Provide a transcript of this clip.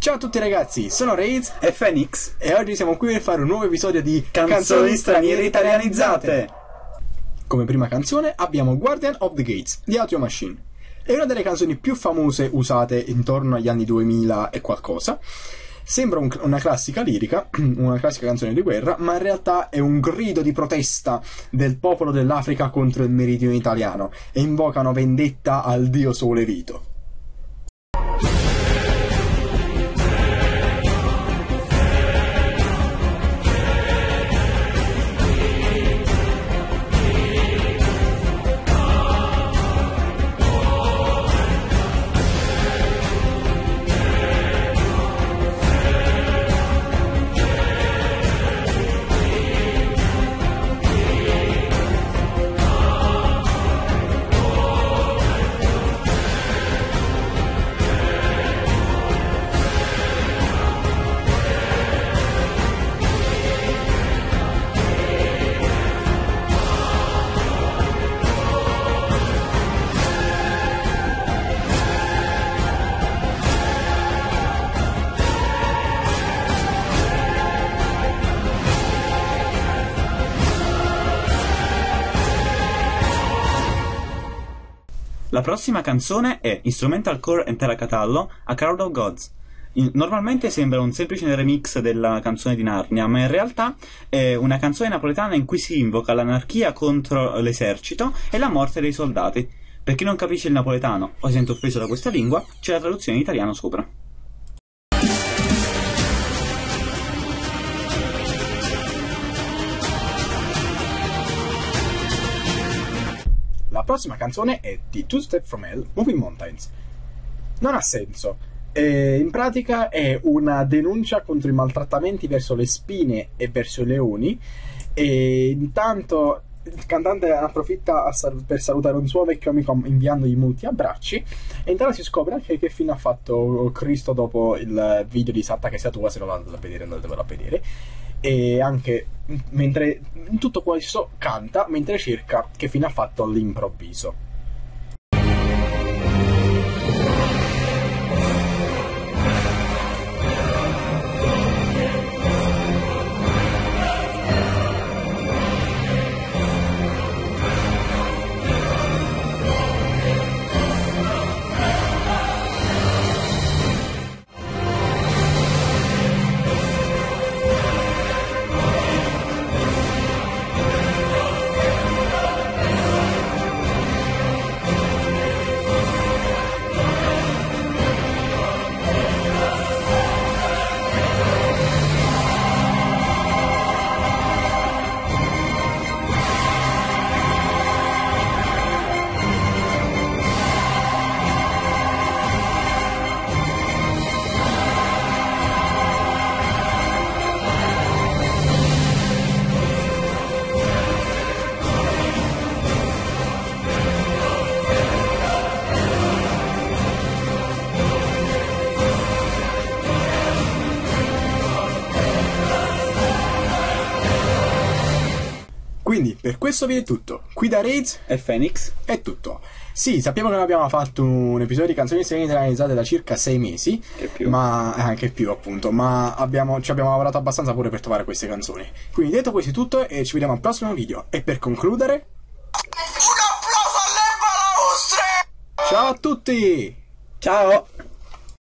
Ciao a tutti ragazzi, sono Raids e Phoenix e oggi siamo qui per fare un nuovo episodio di Canzoni straniere italianizzate. Come prima canzone abbiamo Guardian of the Gates di Audio Machine. È una delle canzoni più famose usate intorno agli anni 2000 e qualcosa. Sembra una classica lirica, una classica canzone di guerra, ma in realtà è un grido di protesta del popolo dell'Africa contro il meridione italiano e invocano vendetta al dio Sole Vito. La prossima canzone è Instrumental Core and Terracatallo, A Crowd of Gods. Normalmente sembra un semplice remix della canzone di Narnia, ma in realtà è una canzone napoletana in cui si invoca l'anarchia contro l'esercito e la morte dei soldati. Per chi non capisce il napoletano o si sente offeso da questa lingua, c'è la traduzione in italiano sopra. La prossima canzone è di Two Step From Hell, Moving Mountains. Non ha senso. In pratica è una denuncia contro i maltrattamenti verso le spine e verso i leoni. E intanto il cantante approfitta per salutare un suo vecchio amico inviandogli molti abbracci. E intanto si scopre anche che fine ha fatto Cristo dopo il video di Satta che sia tua. Se non l'andate a vedere, andatevelo a vedere. E anche mentre in tutto questo canta mentre cerca che fine ha fatto all'improvviso. Quindi per questo video è tutto. Qui da Raids E Phoenix è tutto. Sì, sappiamo che non abbiamo fatto un episodio di canzoni straniere italianizzate da circa 6 mesi. Che più. Ma anche più appunto. Ma ci abbiamo lavorato abbastanza pure per trovare queste canzoni. Quindi detto questo è tutto e ci vediamo al prossimo video. E per concludere, un applauso all'Emma Laustre! ciao a tutti! Ciao!